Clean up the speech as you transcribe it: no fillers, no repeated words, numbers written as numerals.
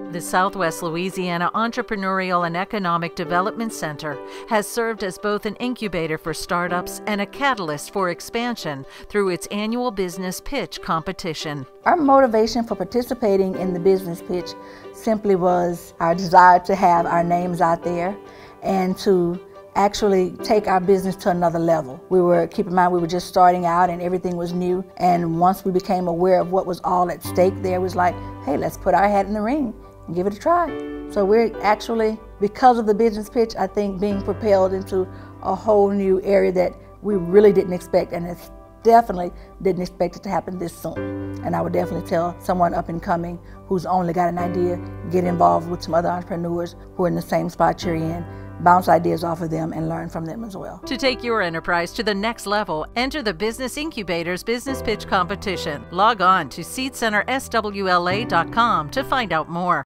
The Southwest Louisiana Entrepreneurial and Economic Development Center has served as both an incubator for startups and a catalyst for expansion through its annual business pitch competition. Our motivation for participating in the business pitch simply was our desire to have our names out there and to actually take our business to another level. Keep in mind, we were just starting out and everything was new. And once we became aware of what was all at stake there, it was like, hey, let's put our hat in the ring and give it a try. So we're actually, because of the business pitch, I think being propelled into a whole new area that we really didn't expect, and it's definitely didn't expect it to happen this soon. And I would definitely tell someone up and coming who's only got an idea, get involved with some other entrepreneurs who are in the same spot you're in, bounce ideas off of them and learn from them as well. To take your enterprise to the next level, enter the Business Incubator's Business Pitch Competition. Log on to seedcenterswla.com to find out more.